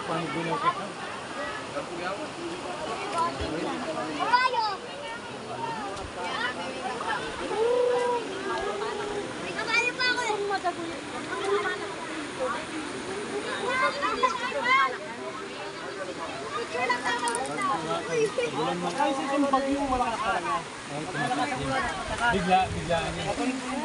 Biglaan niya.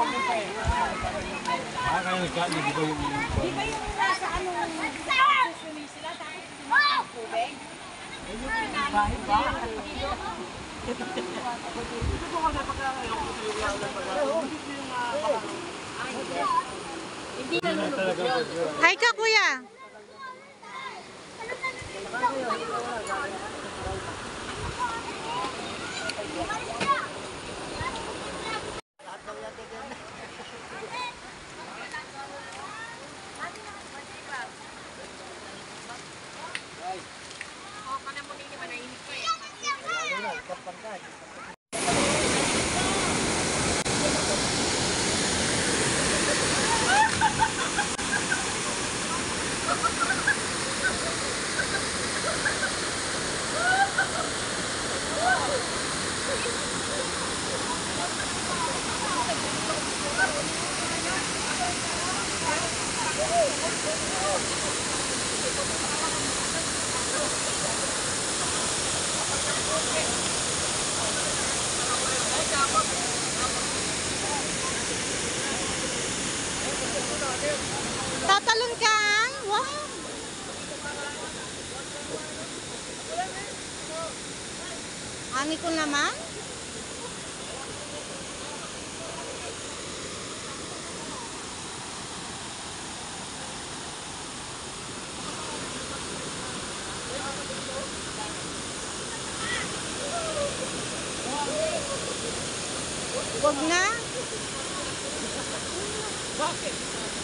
Kaya nagkaan niya, di ba yung... Di ba yung nasa ano, susuni sila, tapos tumakang tubig? Bakit ba? Hi ka, kuya. Tatalon ka? Wow! Ani ko naman? Wag na. Bakit?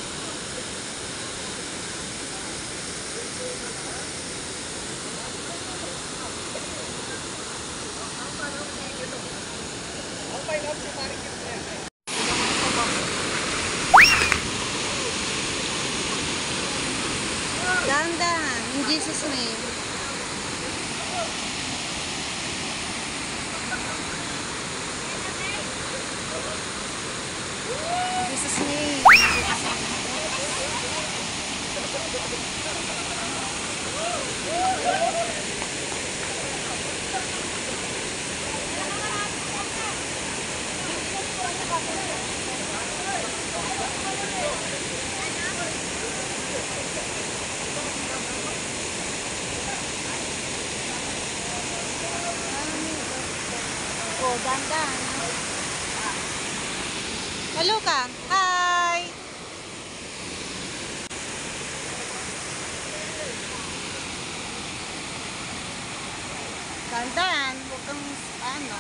Dahan-dahan. In Jesus' name. In Jesus' name. Oh, dahan-dahan. Hello ka. Hi. Dahan-dahan. Huwag kang ano.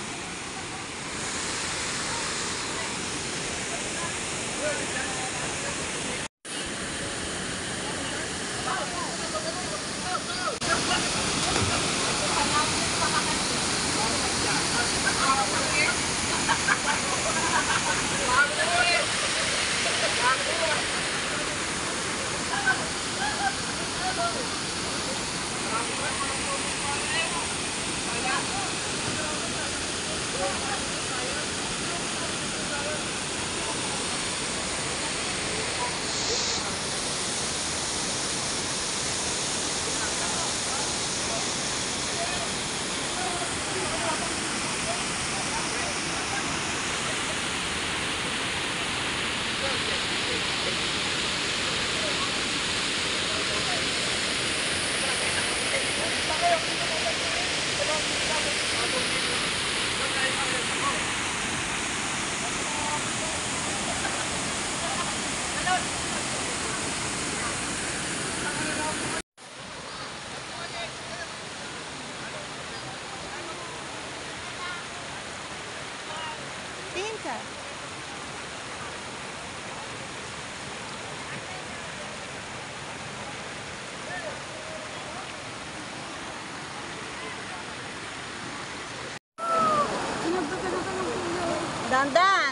Tingin ka. Dandan.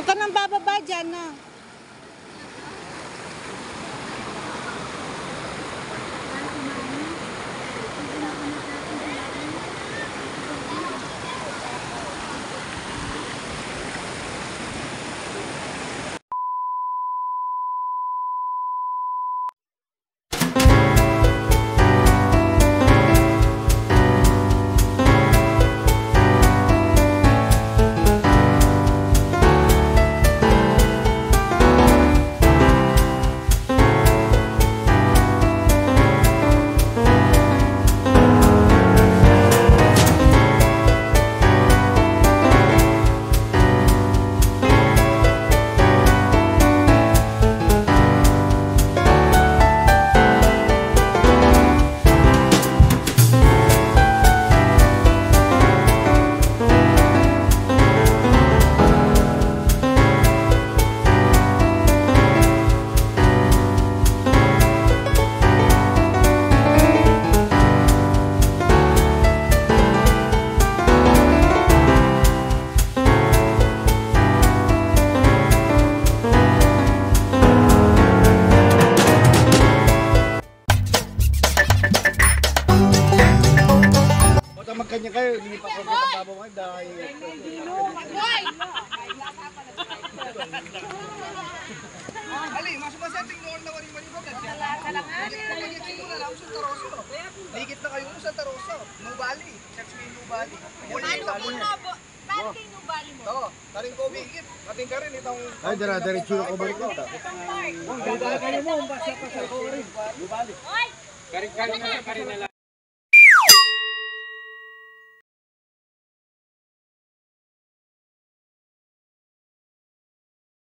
Huwag ka nang bababa dyan, no? Magkanya kayo, hindi pa ko kita babaw kayo dahil... Ali, masuk ba sa ating noon na wari-wari ba? Ligit na kayo sa Taroso. Nubali. Search me Nubali. Dati nubali mo. Oo, taring ko bigit. Ating ka rin itong... Ay, dara-diretso na ko balik ko. Nubali. Karin na lang.